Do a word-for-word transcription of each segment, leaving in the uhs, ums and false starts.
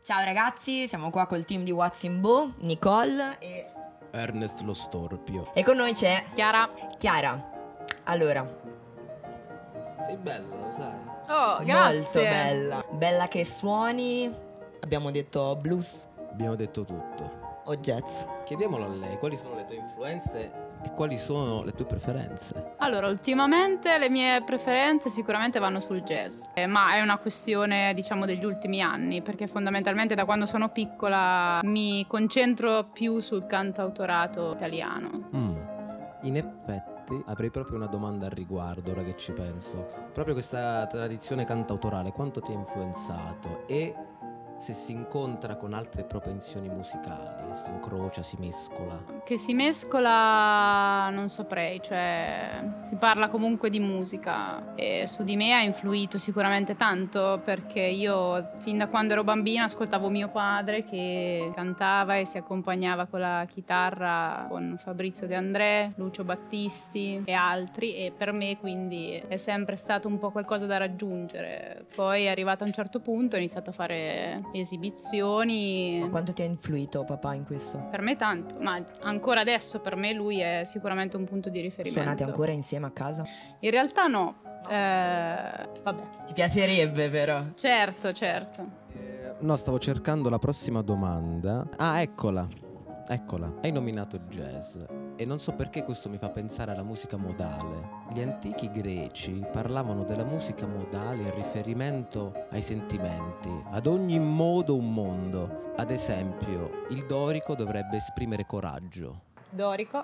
Ciao ragazzi, siamo qua col team di What's in Bo, Nicole e Ernest lo Storpio. E con noi c'è Chiara. Chiara. Allora, sei bella, lo sai. Oh, grazie. molto bella. Bella che suoni. Abbiamo detto blues Abbiamo detto tutto. o jazz. Chiediamolo a lei, quali sono le tue influenze e quali sono le tue preferenze? Allora, ultimamente le mie preferenze sicuramente vanno sul jazz, eh, ma è una questione, diciamo, degli ultimi anni, perché fondamentalmente da quando sono piccola mi concentro più sul cantautorato italiano. Mm. In effetti avrei proprio una domanda al riguardo, ora che ci penso. Proprio questa tradizione cantautorale, quanto ti ha influenzato? E se si incontra con altre propensioni musicali, si incrocia, si mescola? Che si mescola non saprei, cioè si parla comunque di musica e su di me ha influito sicuramente tanto, perché io fin da quando ero bambina ascoltavo mio padre che cantava e si accompagnava con la chitarra con Fabrizio De André, Lucio Battisti e altri, e per me quindi è sempre stato un po' qualcosa da raggiungere. Poi è arrivato a un certo punto ho iniziato a fare esibizioni. Ma quanto ti ha influito papà in questo? Per me tanto, ma ancora adesso per me lui è sicuramente un punto di riferimento. Suonate ancora insieme a casa? In realtà no, eh, vabbè. Ti piacerebbe però. Certo, certo. Eh, no, stavo cercando la prossima domanda. Ah, eccola. Eccola. Hai nominato jazz e non so perché questo mi fa pensare alla musica modale. Gli antichi greci parlavano della musica modale in riferimento ai sentimenti, ad ogni modo un mondo. Ad esempio, il dorico dovrebbe esprimere coraggio. Dorico.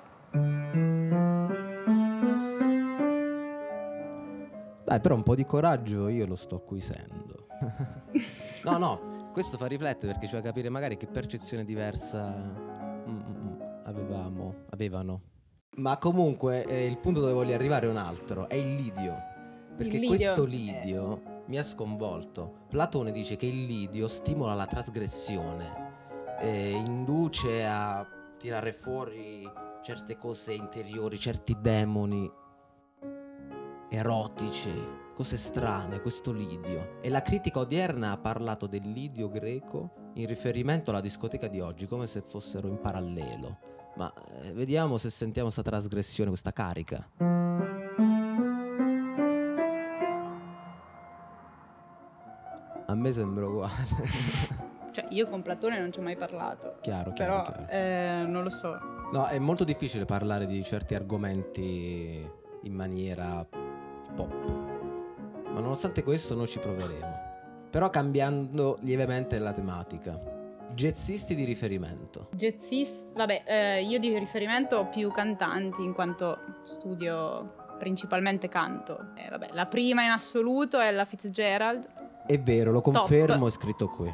Dai, però un po' di coraggio io lo sto acquisendo. No, no, questo fa riflettere perché ci fa capire magari che percezione diversa avevamo, avevano. Ma comunque eh, il punto dove voglio arrivare è un altro, è il lidio. Perché Il lidio. questo lidio eh. mi ha sconvolto. Platone dice che il lidio stimola la trasgressione, eh, induce a tirare fuori certe cose interiori, certi demoni erotici, cose strane, questo lidio. E la critica odierna ha parlato del lidio greco in riferimento alla discoteca di oggi, come se fossero in parallelo. Ma eh, vediamo se sentiamo questa trasgressione, questa carica. A me sembra uguale. Cioè io con Platone non ci ho mai parlato. Chiaro, chiaro, Però chiaro. Eh, non lo so. No, è molto difficile parlare di certi argomenti in maniera pop. Ma nonostante questo noi ci proveremo. Però cambiando lievemente la tematica. Jazzisti di riferimento. Jazzist, vabbè, eh, io di riferimento ho più cantanti in quanto studio principalmente canto. Eh, vabbè, la prima in assoluto è la Fitzgerald. È vero, lo confermo, Top. è scritto qui.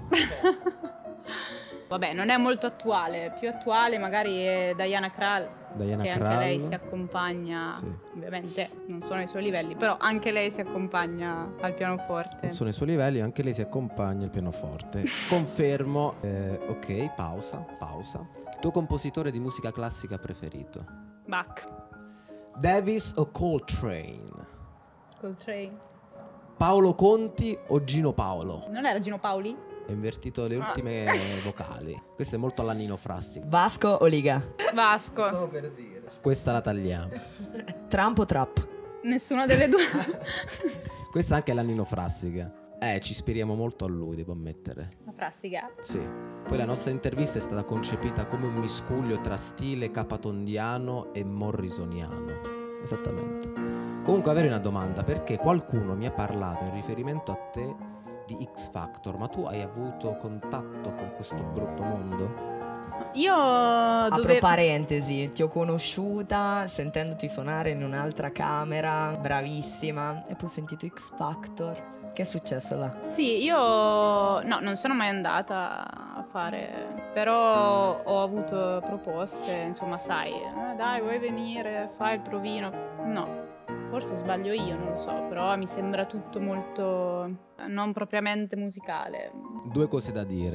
Vabbè, non è molto attuale, più attuale magari è Diana Krall, Diana che Krall. anche lei si accompagna, Sì. ovviamente non sono ai suoi livelli, però anche lei si accompagna al pianoforte. Non sono i suoi livelli, anche lei si accompagna al pianoforte. Confermo. Eh, ok, pausa, pausa. Tuo compositore di musica classica preferito? Bach. Davis o Coltrane? Coltrane. Paolo Conti o Gino Paolo? Non era Gino Paoli? Ho invertito le ultime vocali. Questo è molto alla Nino Frassi. Vasco o Liga? Vasco. Stavo per dire. Questa la tagliamo. Trump o Trap? Nessuna delle due. Questa anche è la Nino Frassica. Eh, ci ispiriamo molto a lui, devo ammettere. La Frassica. Sì. Poi la nostra intervista è stata concepita come un miscuglio tra stile capatondiano e morrisoniano. Esattamente. Comunque avrei una domanda, perché qualcuno mi ha parlato in riferimento a te di X Factor, ma tu hai avuto contatto con questo brutto mondo? Io Apro dove... parentesi, ti ho conosciuta sentendoti suonare in un'altra camera, bravissima, e poi ho sentito X Factor. Che è successo là? Sì, io no, non sono mai andata a fare, però ho avuto proposte, insomma, sai, eh, dai, vuoi venire, fai il provino? No, forse sbaglio io, non lo so, però mi sembra tutto molto non propriamente musicale. Due cose da dire.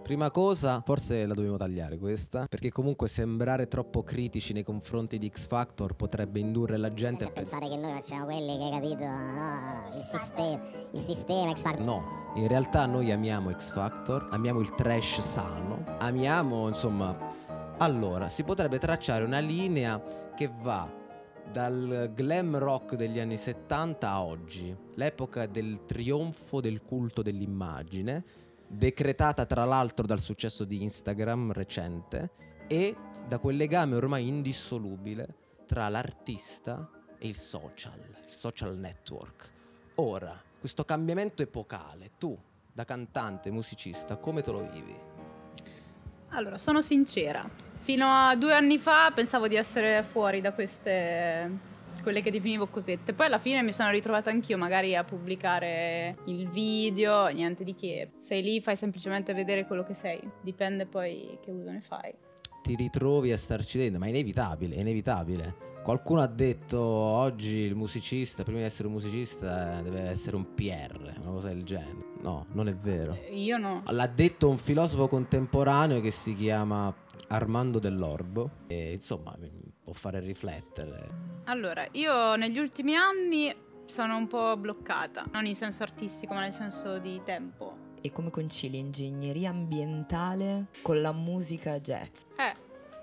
Prima cosa, forse la dobbiamo tagliare questa, perché comunque sembrare troppo critici nei confronti di X Factor potrebbe indurre la gente a pensare che noi facciamo quelli che, capito, no, il sistema, il sistema X Factor. No, in realtà noi amiamo X Factor, amiamo il trash sano, amiamo, insomma, allora, si potrebbe tracciare una linea che va dal glam rock degli anni settanta a oggi, l'epoca del trionfo del culto dell'immagine, decretata tra l'altro dal successo di Instagram recente, e da quel legame ormai indissolubile tra l'artista e il social, il social network. Ora, questo cambiamento epocale, tu, da cantante, musicista, come te lo vivi? Allora, sono sincera. Fino a due anni fa pensavo di essere fuori da queste, quelle che definivo cosette. Poi alla fine mi sono ritrovata anch'io magari a pubblicare il video, niente di che. Sei lì, fai semplicemente vedere quello che sei. Dipende poi che uso ne fai. Ti ritrovi a starci dentro, ma è inevitabile, è inevitabile. Qualcuno ha detto oggi il musicista, prima di essere un musicista, deve essere un P R, una cosa del genere. No, non è vero. Io no. L'ha detto un filosofo contemporaneo che si chiama Armando Dell'Orbo e insomma mi può fare riflettere. Allora, io negli ultimi anni sono un po' bloccata, non in senso artistico ma nel senso di tempo. E come concili ingegneria ambientale con la musica jazz? Eh,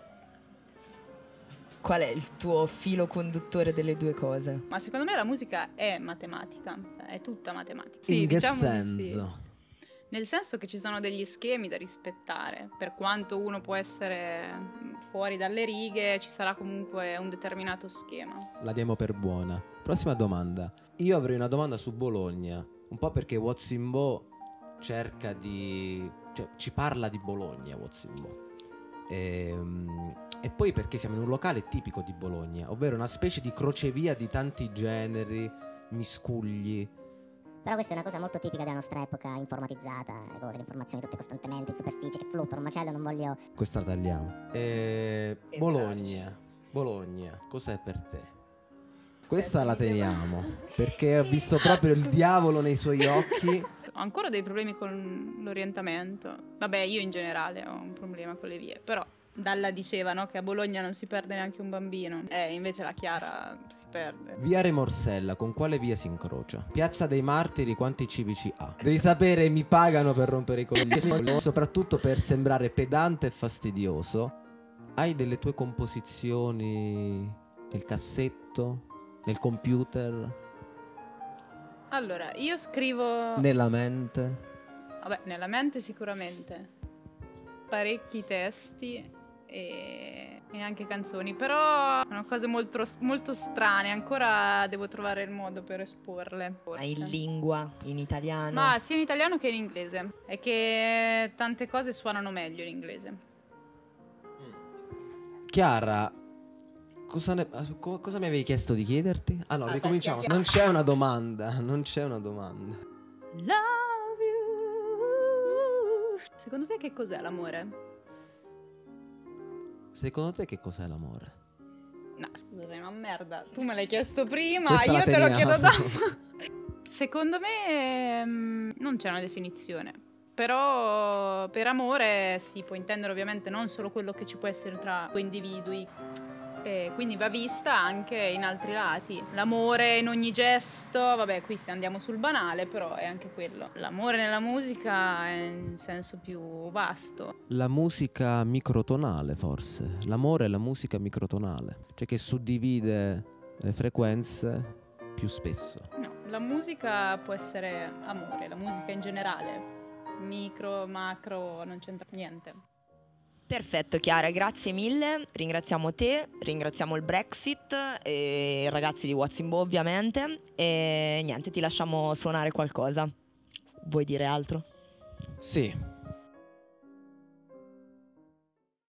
Qual è il tuo filo conduttore delle due cose? ma secondo me la musica è matematica, è tutta matematica. Sì, In che diciamo di senso? sì. Nel senso che ci sono degli schemi da rispettare. Per quanto uno può essere fuori dalle righe, ci sarà comunque un determinato schema. La diamo per buona. Prossima domanda. Io avrei una domanda su Bologna, un po' perché What's in Bo cerca di... cioè ci parla di Bologna What's in Bo. E, e poi perché siamo in un locale tipico di Bologna, ovvero una specie di crocevia di tanti generi, miscugli. Però questa è una cosa molto tipica della nostra epoca informatizzata, le cose, le informazioni tutte costantemente in superficie che fluttuano, un macello, non voglio... Questa la tagliamo. E... Bologna, Bologna, cos'è per te? Questa la teniamo, perché ho visto proprio il diavolo nei suoi occhi. Ho ancora dei problemi con l'orientamento. Vabbè, io in generale ho un problema con le vie, però Dalla diceva, no, che a Bologna non si perde neanche un bambino. Eh, invece la Chiara si perde. Via Remorsella, con quale via si incrocia? Piazza dei Martiri, quanti civici ha? Devi sapere, mi pagano per rompere i coglioni, soprattutto per sembrare pedante e fastidioso. Hai delle tue composizioni nel cassetto, nel computer, Allora, io scrivo... nella mente? Vabbè, nella mente sicuramente. Parecchi testi e, e anche canzoni, però sono cose molto, molto strane, ancora devo trovare il modo per esporle. Forse. Ma in lingua, in italiano? Ma sia in italiano che in inglese. È che tante cose suonano meglio in inglese. Chiara, cosa, ne- co- cosa mi avevi chiesto di chiederti? Ah no, Ah, ricominciamo. dai, Non c'è una domanda, non c'è una domanda. Love you. Secondo te che cos'è l'amore? Secondo te che cos'è l'amore? No, scusami, ma merda. Tu me l'hai chiesto prima, Questa la io te lo teniamo. chiedo dopo. Secondo me mm, non c'è una definizione. Però per amore si può intendere ovviamente non solo quello che ci può essere tra due individui. E quindi va vista anche in altri lati. L'amore in ogni gesto, vabbè, qui se andiamo sul banale, però è anche quello. L'amore nella musica è in senso più vasto. La musica microtonale, forse. L'amore è la musica microtonale, cioè che suddivide le frequenze più spesso. No, la musica può essere amore, la musica in generale. Micro, macro, non c'entra niente. Perfetto Chiara, grazie mille, ringraziamo te, ringraziamo il Brexit e i ragazzi di What's in Bo ovviamente e niente, ti lasciamo suonare qualcosa. Vuoi dire altro? Sì.